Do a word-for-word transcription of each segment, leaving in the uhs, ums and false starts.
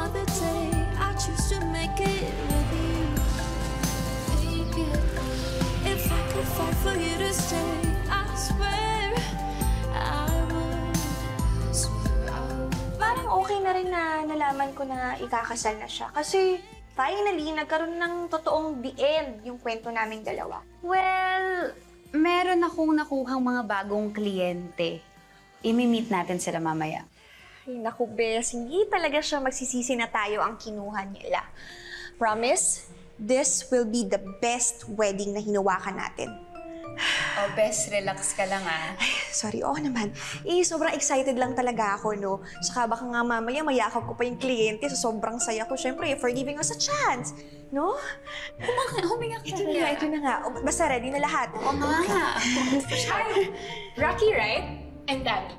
another day. I choose to make it with you. Make it. If I could fight for you to stay, I swear I would. Swear I would. Parang okay na rin na nalaman ko na ikakasal na siya. Kasi finally, nagkaroon ng totoong the end yung kwento naming dalawa. Well, meron akong nakuhang mga bagong kliyente. Imi-meet natin sila mamaya. Ay, naku, Bes. Hindi talaga siya magsisisi na tayo ang kinuha nila. Promise, this will be the best wedding na hinawakan natin. Oh, Bes, relax ka lang ah. Ay, sorry, oo naman. Eh, sobrang excited lang talaga ako, no? Saka baka nga mamaya mayakap ko pa yung kliyente, so sobrang saya ko, syempre, for giving us a chance. No? Huminga, huminga ka Ito na nga, ito na nga. O, basta ready na lahat. Oo nga. Hi! Raki, right? And Tammy.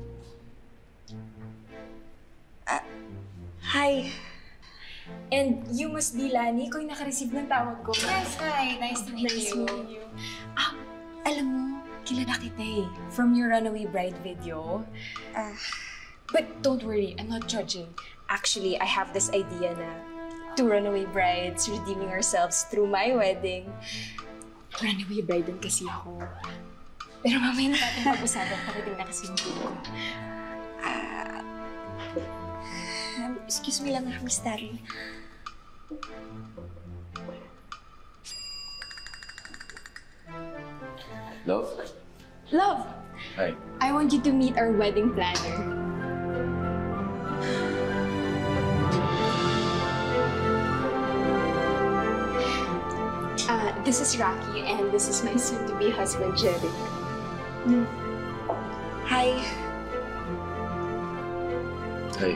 Uh, hi. And you must be Lani ko yung naka-receive ng tawag ko. Yes, hi. Nice to meet Nice you. meeting you. Ah, alam mo, kilala kita eh. From your Runaway Bride video. Ah, But don't worry, I'm not judging. Actually, I have this idea na two runaway brides redeeming ourselves through my wedding. Runaway bride din kasi ako. Pero mamaya na natin pag-usapan, parating na kasi yung video ko. ah, um, excuse me lang, Miss Terry. Love? Love, Hi. I want you to meet our wedding planner. Uh, this is Raki, and this is my soon-to-be husband, Jerrick. Hi. Hi.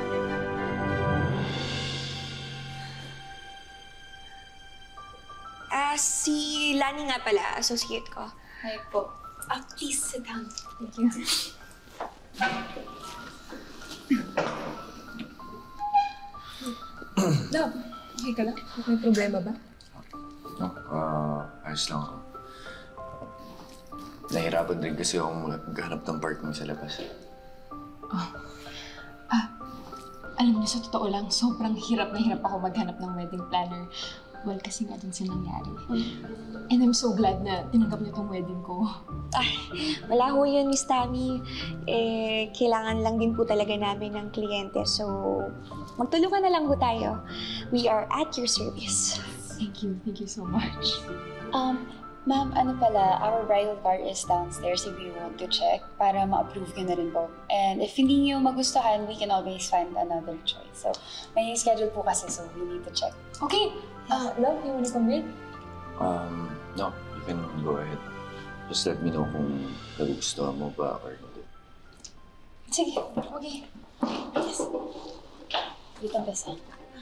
Ah, si Lani nga pala, associate ko. Hi po. Uh, please sit down. Thank you. Love, okay ka lang? May problema ba? No, ah, ayos lang ako. Nahirapan din kasi akong maghanap ng partner sa labas. Alam niyo, sa totoo lang, sobrang hirap na hirap ako maghanap ng wedding planner. Well, kasi nga din sa nangyari. And I'm so glad na tinanggap niyo tong wedding ko. Ay, wala ho yun, Miss Tammy. Eh, kailangan lang din po talaga namin ng kliyente. So, magtulungan na lang po tayo. We are at your service. Thank you. Thank you so much. Um, ma'am, ano pala, our bridal car is downstairs if you want to check para ma-approve nyo na rin po. And if hindi nyo magustuhan, we can always find another choice. So, may schedule po kasi, so we need to check. Okay. Uh, love, you wanna come with? Um, no, you can go ahead. Just let me know kung nagugustuhan mo ba or hindi. Sige, okay. Yes. Dito ang besa.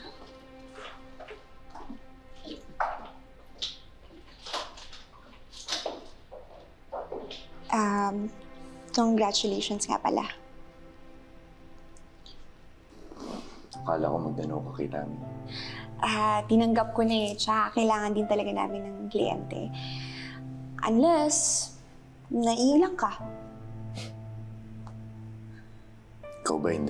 Um, congratulations nga pala. Akala ko magdano ka kay Tammy. Ah, tinanggap ko na eh. Tsaka kailangan din talaga namin ng kliyente. Unless, naiilang ka. Ikaw ba hindi?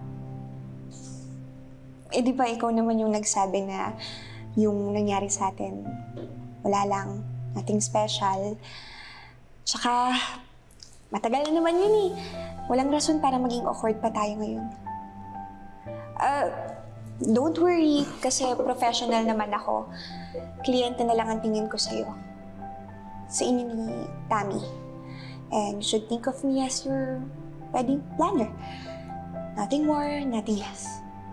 Eh di ba ikaw naman yung nagsabi na yung nangyari sa atin, wala lang, nothing special. Tsaka, matagal na naman yun eh. Walang rason para maging awkward pa tayo ngayon. Ah, don't worry, kasi professional naman ako. Kliyente na lang ang tingin ko sa'yo. Sa inyo ni Tammy. And you should think of me as your wedding planner. Nothing more, nothing less.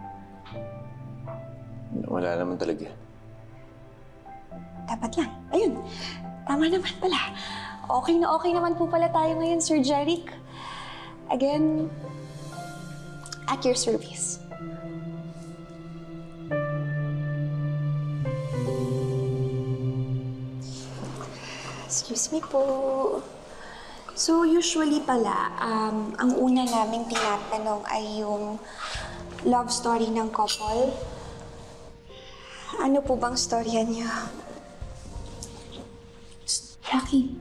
Wala naman talaga. Dapat lang. Ayun, tama naman pala. Okay na okay naman po pala tayo ngayon, Sir Jerrick. Again, at your service. Excuse me po. So, usually pala, um, ang una naming tinatanong ay yung love story ng couple. Ano po bang storya niyo? Raki.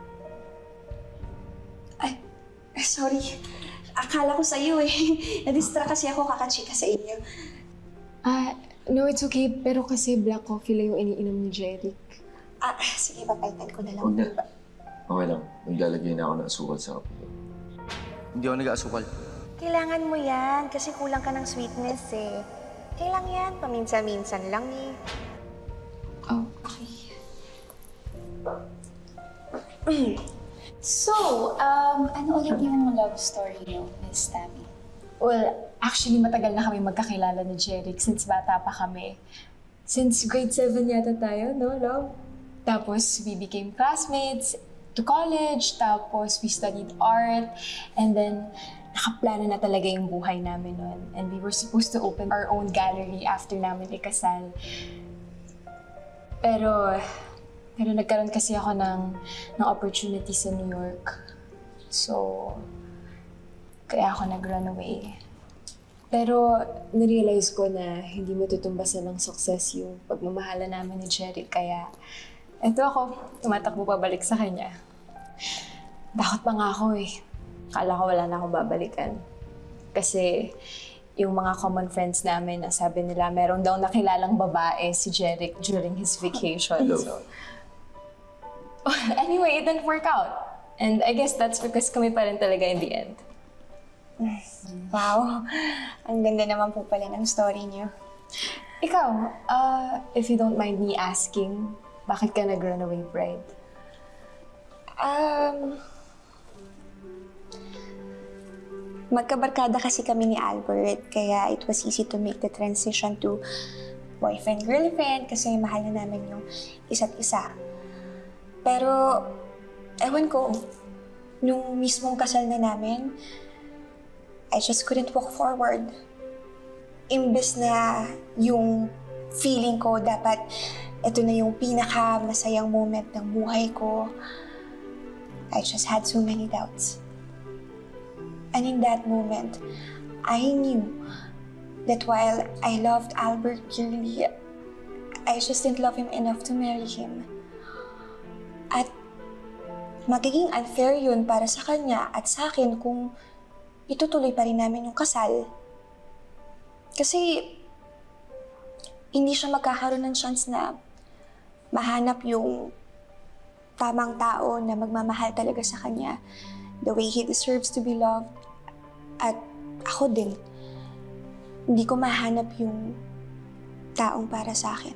Ay, sorry. Akala ko sa'yo eh. Nadistract kasi ako kakachika sa inyo. Ah, no, it's okay. Pero kasi black coffee lang yung iniinom ni Jerrick. Ah, sige, papalitan ko na lang. Huwag na. Diba? Okay lang. Naglalagay na ako ng asukal sa kape. Hindi ako nag-aasukal. Kailangan mo yan kasi kulang ka ng sweetness eh. Kailangan yan, paminsan-minsan lang eh. Oh, okay. So, um, ano ulit yung love story niyo, Miss Tammy? Well, actually, matagal na kami magkakilala ni Jerrick since bata pa kami. Since grade seven yata tayo, no, love? Tapos, we became classmates to college, tapos we studied art, and then nakaplano na talaga yung buhay namin noon. And we were supposed to open our own gallery after namin ikasal. Pero, pero nagkaroon kasi ako ng, ng opportunity sa New York. So, kaya ako nag-run away. Pero, narealize ko na hindi matutumbasan ng success yung pagmamahala namin ni Jerrick. Kaya, eto ako, tumatakbo pabalik sa kanya. Takot pa nga ako eh. Kala ko wala na akong babalikan. Kasi, yung mga common friends namin, sabi nila, meron daw nakilalang babae si Jerrick during his vacation. Hello. So, anyway, it didn't work out. And I guess that's because kami pa rin talaga in the end. Wow, ang ganda naman po pala ng story niyo. Ikaw, uh, if you don't mind me asking, bakit ka nag-runaway bride? Um, magkabarkada kasi kami ni Albert, kaya it was easy to make the transition to boyfriend-girlfriend kasi mahal na namin yung isa't isa. Pero, ewan ko, nung mismong kasal na namin, I just couldn't walk forward. Imbes na yung feeling ko dapat ito na yung pinaka-masayang moment ng buhay ko, I just had so many doubts. And in that moment, I knew that while I loved Albert dearly, I just didn't love him enough to marry him. At magiging unfair yun para sa kanya at sa akin kung itutuloy pa rin namin yung kasal. Kasi hindi siya magkakaroon ng chance na mahanap yung tamang tao na magmamahal talaga sa kanya the way he deserves to be loved. At ako din, hindi ko mahanap yung taong para sa akin.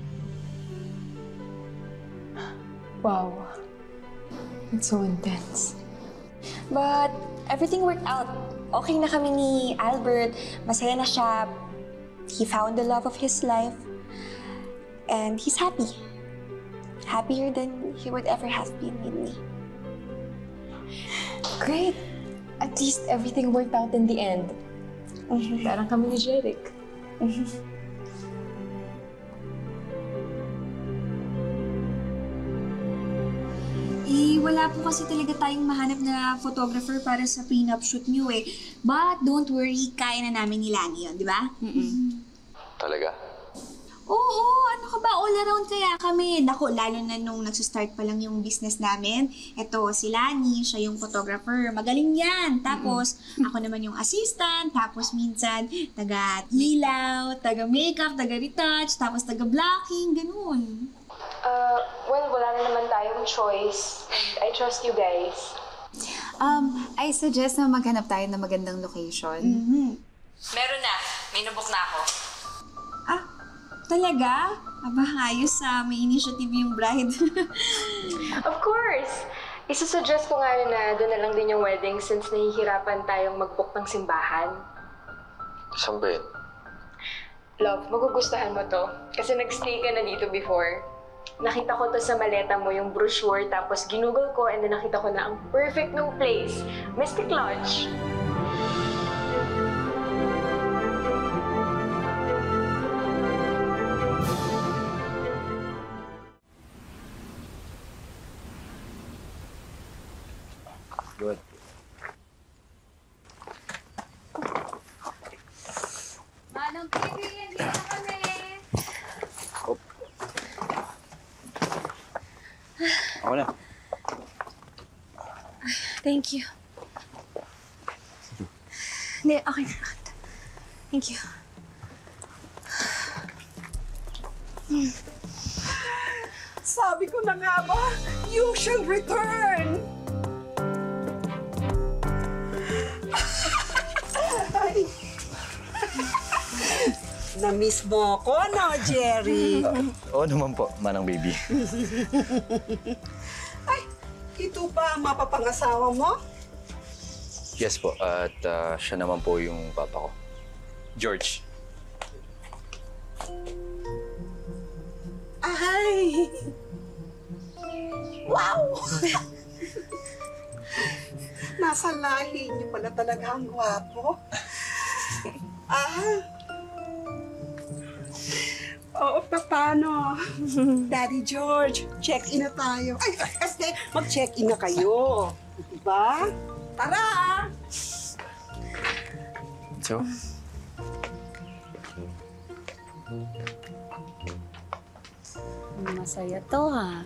Wow. It's so intense. But everything worked out. Okay na kami ni Albert. Masaya na siya. He found the love of his life. And he's happy. Happier than he would ever have been with me. Great! At least everything worked out in the end. Mhm. Parang kami ni Jerrick. Eh, wala po kasi talaga tayong mahanap na photographer para sa prenup shoot niyo eh. But don't worry, kaya na namin ni Lani yun, di ba? Talaga? Oo, ano ka ba? All around kaya kami. Naku, lalo na nung nagsistart pa lang yung business namin. Ito, si Lani, siya yung photographer. Magaling yan. Tapos, ako naman yung assistant. Tapos, minsan, taga-ilaw, taga-makeup, taga-retouch, tapos taga-blocking, ganun. Uh, well, wala na naman tayong choice. I trust you guys. Um, I suggest na maghanap tayo ng magandang location. Mhm. Meron na. May nabok na ako. Ah, talaga? Aba, ayos sa may initiative yung bride. Of course! Isusuggest ko nga na doon na lang din yung wedding since nahihirapan tayong mag-book ng simbahan. Saan ba yun? Love, magugustuhan mo to. Kasi nag-stay ka na dito before. Nakita ko to sa maleta mo, yung brochure, tapos ginugol ko and then nakita ko na ang perfect ng place. Mystic Lodge. Good. Manong Kiki, hindi na kami! Ako na. Thank you. Hindi, okay na. Thank you. Sabi ko na nga ba, you shall return! Ay. Na-miss mo ko, no, Jerry? Uh, Oo naman po, manang baby. Ay, ito ba ang mapapangasawa mo? Yes po, at uh, siya naman po yung papa ko. George. Ay! Wow! Nasa lahi niyo pala talaga ang gwapo. Ah! Oo, paano? Daddy George, check-in na tayo. Ay, este, mag-check-in na kayo. Diba? Tara! So? Masaya to, ha?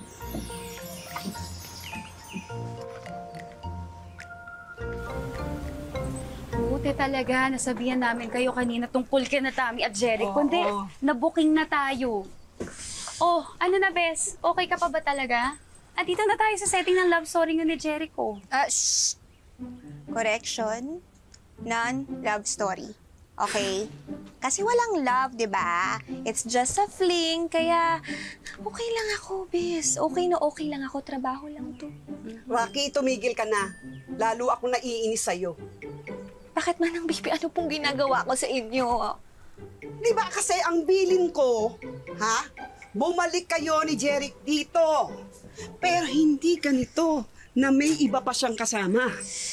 Buti talaga, nasabihan namin kayo kanina tungkol kay na Tammy at Jerrick. Oo. Kundi, na-booking na tayo. Oh, ano na, Bes? Okay ka pa ba talaga? At dito na tayo sa setting ng love story nga ni Jerrick, oh. Ah, shh! Correction. Non-love story. Okay? Kasi walang love, di ba? It's just a fling, kaya okay lang ako, Bes. Okay na okay lang ako. Trabaho lang to. Raki, tumigil ka na. Lalo ako naiinis sa'yo. Bakit manang baby? Ano pong ginagawa ko sa inyo? Di ba kasi ang bilin ko, ha? Bumalik kayo ni Jerrick dito. Pero hindi ganito na may iba pa siyang kasama.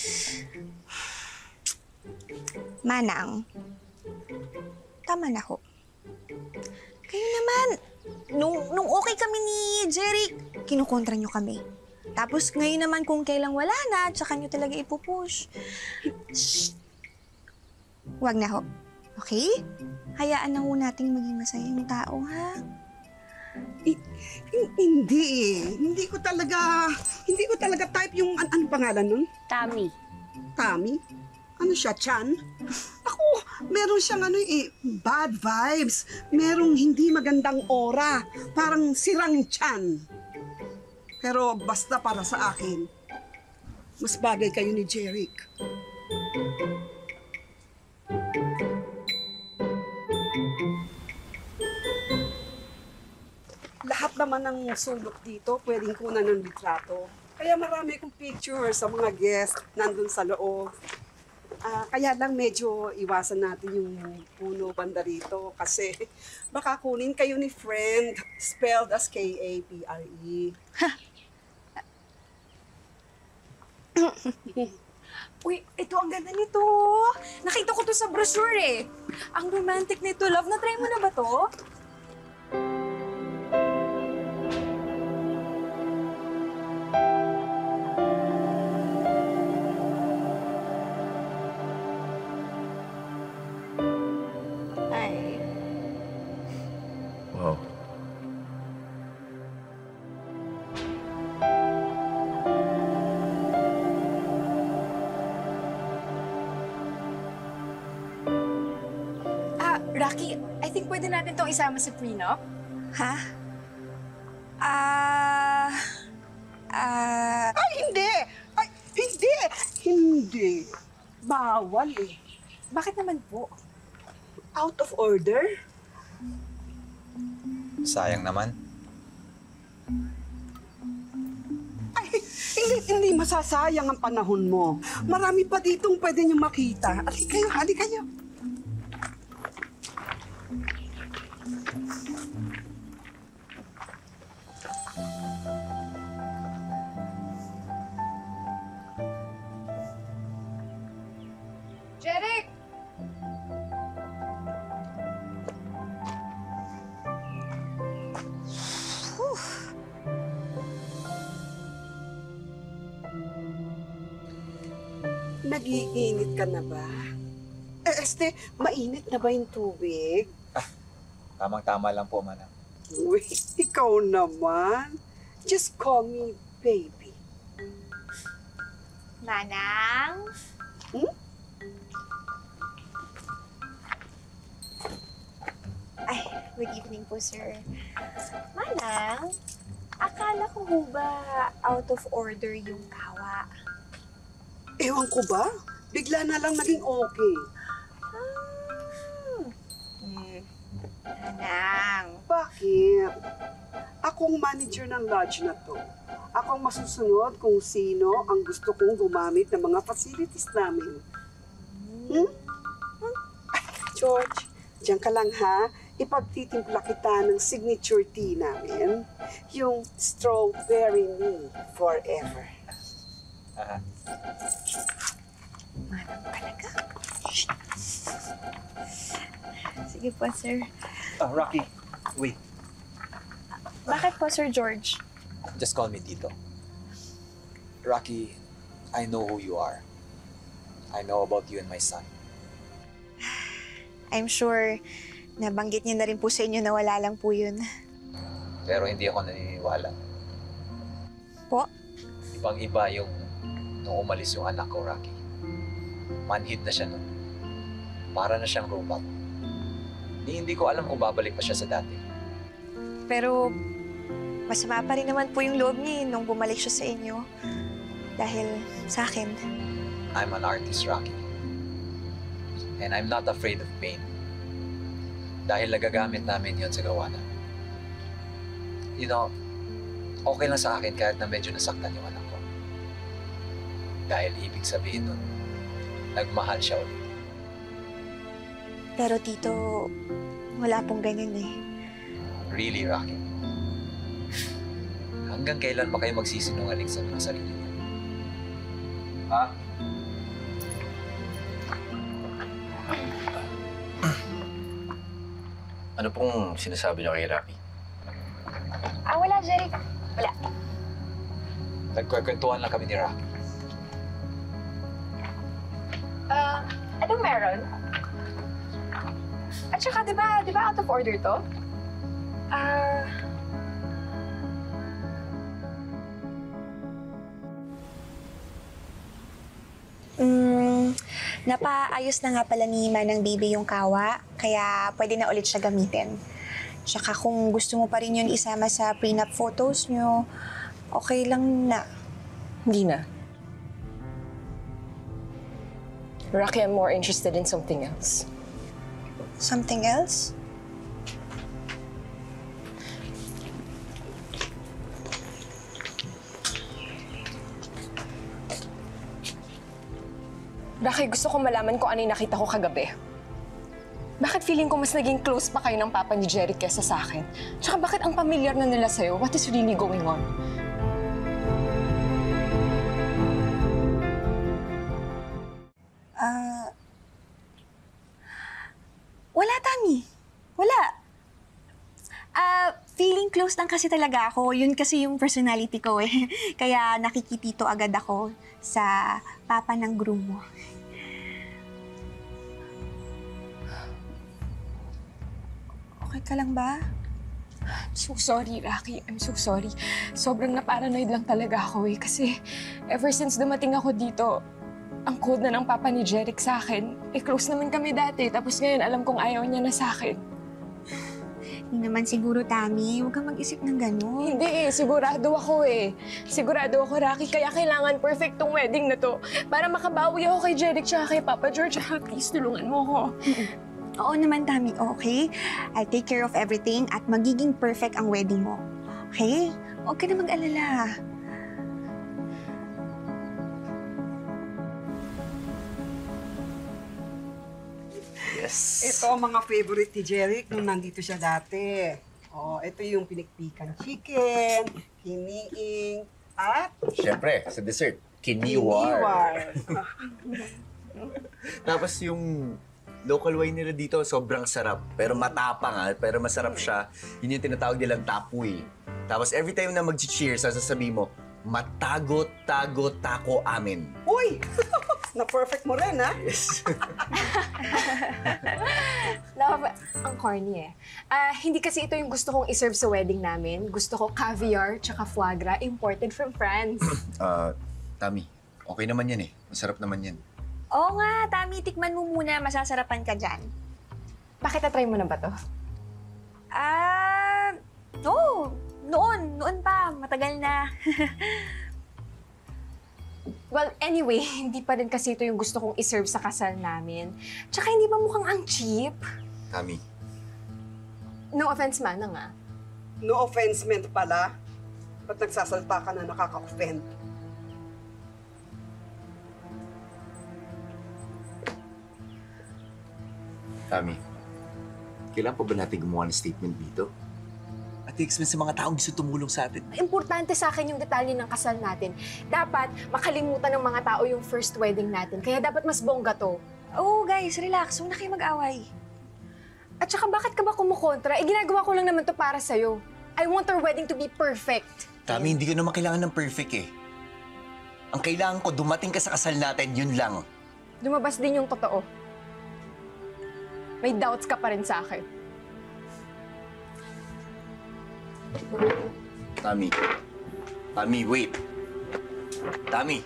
Manang, tama na ho. Kayo naman, nung, nung okay kami ni Jerrick, kinukontra nyo kami. Tapos ngayon naman kung kailang wala na, tsaka nyo talaga ipupush. Shh! Huwag na ho. Okay? Hayaan na ho nating maging masaya yung tao, ha? I- hindi eh. Hindi ko talaga, hindi ko talaga type yung, an ano pangalan nun? Tammy. Tammy? Ano siya, Chan? Ako, meron siyang ano eh, bad vibes. Merong hindi magandang aura. Parang sirang Chan. Pero basta para sa akin, mas bagay kayo ni Jerrick. Lahat naman ng sulok dito, pwedeng kunan ng litrato. Kaya marami akong pictures sa mga guests nandun sa loob. Ah, kaya lang medyo iwasan natin yung puno banda rito kasi baka kunin kayo ni friend, spelled as K A P R E. Uy, ito ang ganda nito. Nakita ko to sa brochure eh. Ang romantic nito, love. Na-try mo na ba to? Ay. Wow. Ah, Raki, I think pwede natin tong isama sa prenup. Ha? Ah... Ah... Ay, hindi! Ay, hindi! Hindi. Bawal eh. Bakit naman po? Out of order? Sayang naman. Ay, hindi, hindi masasayang ang panahon mo. Marami pa ditong pwede niyo makita. Hali kayo, hali kayo. Jerrick! Nag-iinit ka na ba? Eh, este, mainit na ba yung tubig? Tamang-tama lang po, manang. Uy, ikaw naman. Just call me baby. Manang? Hmm? Ay, Good evening po, sir. Manang, akala ko ho ba out of order yung kawa? Ewan ko ba? Bigla na lang naging okay. Ah. Hmm. Manang. Bakit? Akong manager ng lodge na to. Akong masusunod kung sino ang gusto kong gumamit ng mga facilities namin. Hmm? Hmm? George, diyan ka lang ha. Ipagtitimpla kita ng signature tea namin. Yung strawberry me forever. Ah, Manang talaga. Sige po, sir. ah, Raki, wait. Bakit po, Sir George? Just call me Tito. Rocky, I know who you are. I know about you and my son. I'm sure nabanggit niyo na rin po sa inyo na wala lang po yun. Pero hindi ako naniniwala. Po? Ibang-iba yung nung umalis yung anak ko, Rocky. Manhid na siya nun. Para na siyang robot. Ni hindi ko alam kung babalik pa siya sa dati. Pero masama pa rin naman po yung loob niya eh, nung bumalik siya sa inyo. Dahil sa akin. I'm an artist, Rocky. And I'm not afraid of pain. Dahil nagagamit namin yon sa gawa namin. You know, okay lang sa akin kahit na medyo nasaktan yung anak ko. Dahil ibig sabihin nun, nagmahal siya ulit. Pero tito, wala pong ganyan eh. Really, Rocky? Hanggang kailan ba kayo magsisinungaling sa mga sarili niyo? Ha? Ano pong sinasabi niyo kay Raki? Ah, wala, Jerrick. Wala. Nagkwekwentuhan lang kami ni Rocky. Ah, anong meron? At saka, di ba, di ba out of order to? Ah... Mm, napaayos na nga pala ni Manang Baby yung kawa, kaya pwede na ulit siya gamitin. Tsaka kung gusto mo pa rin yun isama sa prenup photos nyo, okay lang na. Hindi na. Raki, I'm more interested in something else. Something else? Raki, gusto ko malaman kung ano yung nakita ko kagabi. Bakit feeling ko mas naging close pa kayo ng papa ni Jerrick kesa sa akin? Tsaka bakit ang pamilyar na nila sa'yo? What is really going on? Ah... Uh, wala, Tammy. Wala. Ah, uh, feeling close lang kasi talaga ako. Yun kasi yung personality ko eh. Kaya nakikitito agad ako sa papa ng groom mo. Okay ka lang ba? I'm so sorry, Raki. I'm so sorry. Sobrang na-paranoid lang talaga ako eh. Kasi ever since dumating ako dito, ang code na ng papa ni Jerrick sa akin, eh close naman kami dati. Tapos ngayon alam kong ayaw niya na sa akin. Hindi naman siguro, Tammy. Huwag kang mag-isip ng gano'n. Hindi eh. Sigurado ako eh. Sigurado ako, Raki. Kaya kailangan perfect tong wedding na to. Para makabawi ako kay Jerrick tsaka kay Papa George. Please, tulungan mo ako. Oo naman, Tammy. Okay? I'll take care of everything at magiging perfect ang wedding mo. Okay? Huwag ka na mag-alala. Yes. Ito ang mga favorite ni Jerrick nung nandito siya dati. Oh, ito yung pinikpikan chicken, hiniing, at Siyempre, sa dessert, kiniwar. kiniwar. Tapos yung local wine nila dito, sobrang sarap. Pero matapang ha, pero masarap siya. Yun yung tinatawag nilang tapoy. Tapos every time na mag-cheers, sasabihin mo, matago, tago, tako, amin. Uy! Na-perfect mo rin, ha? Yes. Love, ang corny eh. Ah, hindi kasi ito yung gusto kong iserve sa wedding namin. Gusto ko caviar tsaka foie gras imported from France. Ah, uh, Tammy, okay naman yan eh. Masarap naman yan. Oo nga, Tammy, tikman mo muna. Masasarapan ka dyan. Bakit na-try mo na ba to? Ah, no. Noon. Noon pa. Matagal na. Well, anyway, hindi pa rin kasi ito yung gusto kong iserve sa kasal namin. Tsaka hindi ba mukhang ang cheap? Tammy. No offense, Manang, ah. No offensement pala. Ba't nagsasalta ka na nakaka-offend? Tammy, kailan pa ba natin gumawa ng statement dito? At i-explain sa mga taong gusto tumulong sa atin. Importante sa akin yung detalye ng kasal natin. Dapat makalimutan ng mga tao yung first wedding natin. Kaya dapat mas bongga to. Oh, guys, relax. Huwag na kayo mag-away. At saka bakit ka ba kumukontra? Eh, ginagawa ko lang naman to para sa'yo. I want our wedding to be perfect. Tammy, hindi ko naman kailangan ng perfect eh. Ang kailangan ko, dumating ka sa kasal natin, yun lang. Lumabas din yung totoo. May doubts ka pa rin sa akin. Tammy. Tammy, wait. Tammy.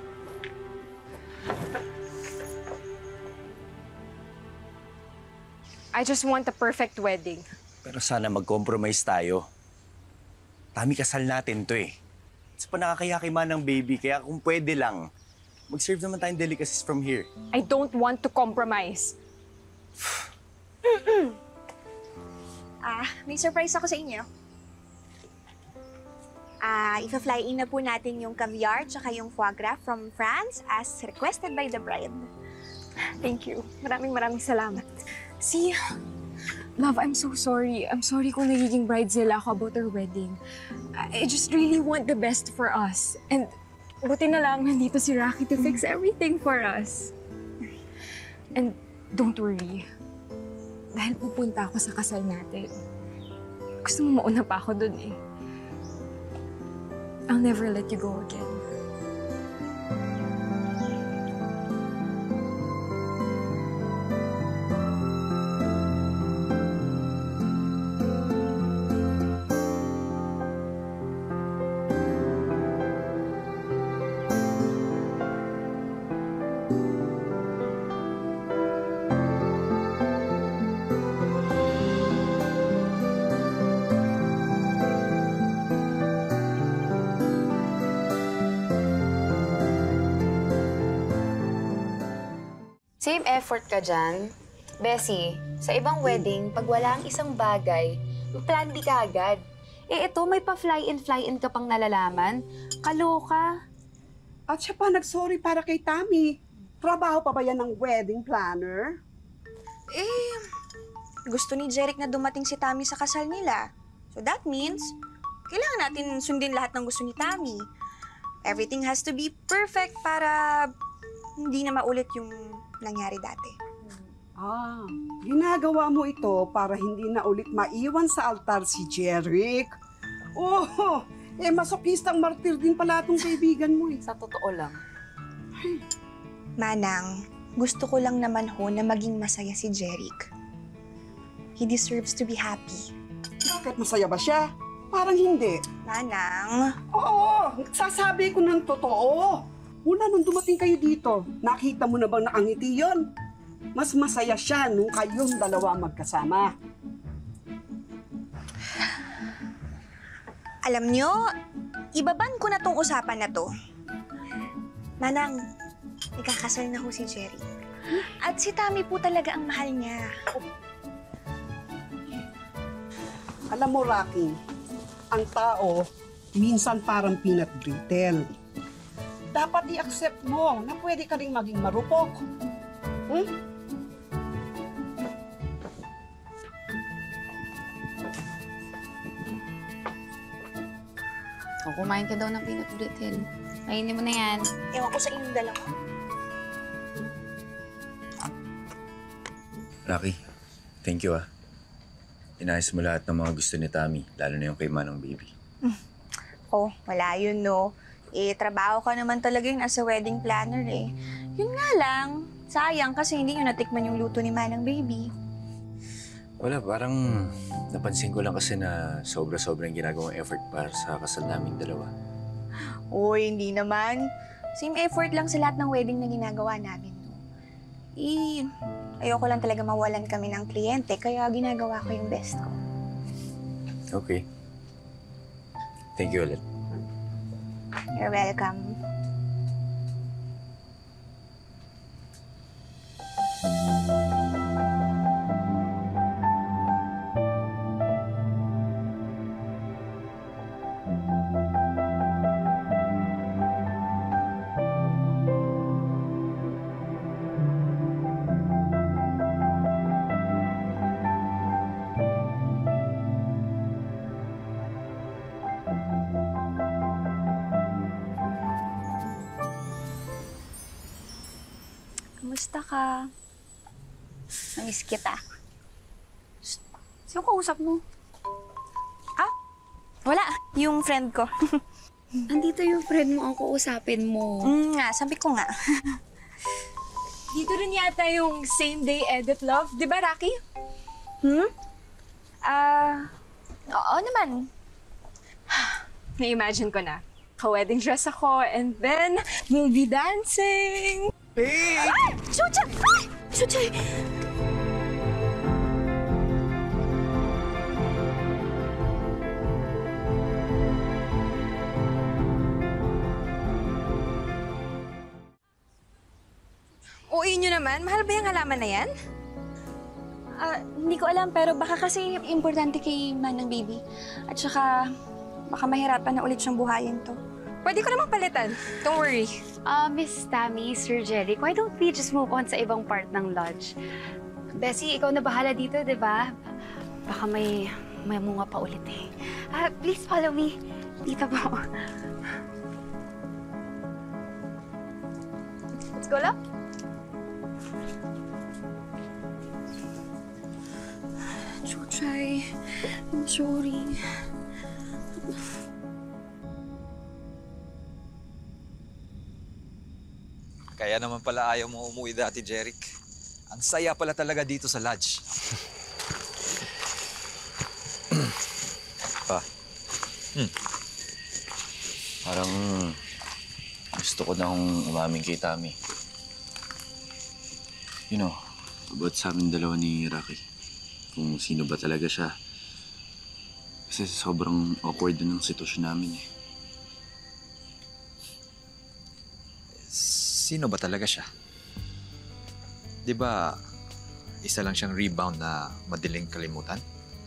I just want a perfect wedding. Pero sana mag-compromise tayo. Tammy, kasal natin to eh. It's pa nakakaya kay Manang baby, kaya kung pwede lang, mag-serve naman tayong delicacies from here. I don't want to compromise. Ah, may surprise ako sa inyo. Ah, ifa-fly in na po natin yung caviar tsaka yung foie gras from France as requested by the bride. Thank you. Maraming maraming salamat. See, love, I'm so sorry. I'm sorry kung nagiging bridezilla ako about our wedding. I just really want the best for us. And buti na lang nandito si Raki to fix everything for us. And don't worry. Dahil pupunta ako sa kasal natin. Gusto mo mauna pa ako dun eh. I'll never let you go again. Same effort ka dyan. Bessie, sa ibang wedding, pag wala ang isang bagay, plan di ka agad. Eh ito, may pa-fly-in, fly-in ka pang nalalaman. Kaloka. At siya pa nag-sorry para kay Tammy. Trabaho pa ba yan ng wedding planner? Eh, gusto ni Jerrick na dumating si Tammy sa kasal nila. So that means, kailangan natin sundin lahat ng gusto ni Tammy. Everything has to be perfect para hindi na maulit yung nangyari dati. Ah, ginagawa mo ito para hindi na ulit maiwan sa altar si Jerrick. Oh, eh masokistang martir din pala itong kaibigan mo eh. Sa totoo lang. Manang, gusto ko lang naman ho na maging masaya si Jerrick. He deserves to be happy. Bakit masaya ba siya? Parang hindi. Manang. Oo, sasabi ko ng totoo. Una nung dumating kayo dito, nakita mo na bang nakangiti yon? Mas masaya siya nung kayong dalawa magkasama. Alam nyo, ibaban ko na tong usapan na to. Manang, ikakasal na ho si Jerry. At si Tammy po talaga ang mahal niya. Alam mo, Raki, ang tao minsan parang peanut brittle. Dapat i-accept mo na pwede ka rin maging marupok. Hmm? O, kumain ka daw ng peanut brittle. Kainin mo na yan. Ewan ko sa inyong dalawa. Raki, thank you ah. Inayos mo lahat ng mga gusto ni Tammy, lalo na yung kay Manang baby. Oh, wala yun, no? Eh, trabaho ka naman talaga yun as a wedding planner eh. Yun nga lang, sayang kasi hindi nyo natikman yung luto ni Manang baby. Wala, parang napansin ko lang kasi na sobra-sobrang ginagawang effort para sa kasal naming dalawa. Uy, hindi naman. Same effort lang sa lahat ng wedding na ginagawa namin. No? Eh, ayoko lang talaga mawalan kami ng kliyente, kaya ginagawa ko yung best ko. Okay. Thank you ulit. You're welcome. Kamusta ka? Namiss kita. Sino kausap mo? Ah, wala. Yung friend ko. Andito yung friend mo ang kausapin mo. Mm, nga, sabi ko nga. Dito rin yata yung same day edit love. Di ba, Raki? Hmm? Ah, uh, oo naman. Na-imagine ko na. Ka-wedding dress ako and then we'll be dancing. Hey! Ay! Chucha! Ay! Chucha! Uwi nyo naman. Mahal ba yung halaman na yan? Ah, hindi ko alam, pero baka kasi importante kay Manang Baby. At saka, baka mahirapan na ulit siyang buhayin to. Pwede ko namang palitan. Don't worry. Uh, Miss Tammy, Sir Jerrick, why don't we just move on sa ibang part ng lodge? Bessie, ikaw na bahala dito, di ba? Baka may, may munga pa ulit eh. Uh, please follow me. Dito po. Let's go, love. Chuchay, I'm sorry. Kaya naman pala ayaw mo umuwi dati, Jerrick. Ang saya pala talaga dito sa lodge. Pa. Hmm. Parang gusto ko na akong umamin kay Tammy. You know, about sa amin dalawa ni Raki. Kung sino ba talaga siya. Kasi sobrang awkward din ang sitwasyon namin eh. Sino ba talaga siya? Di ba, isa lang siyang rebound na madaling kalimutan?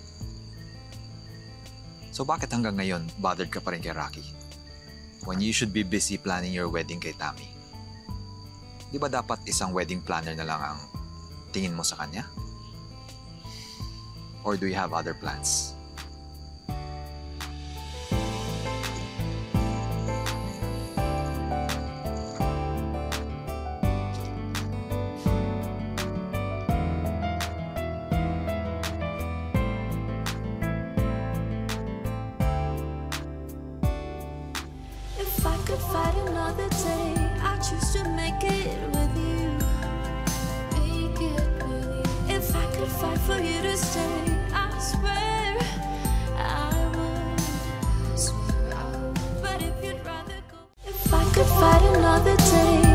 So bakit hanggang ngayon, bothered ka pa rin kay Raki? When you should be busy planning your wedding kay Tammy. Di ba dapat isang wedding planner na lang ang tingin mo sa kanya? Or do you have other plans? If I could fight another day, I choose to make it with you. Make it with you. If I could fight for you to stay, I swear I would. Swear I would. But if you'd rather go, if I could fight another day,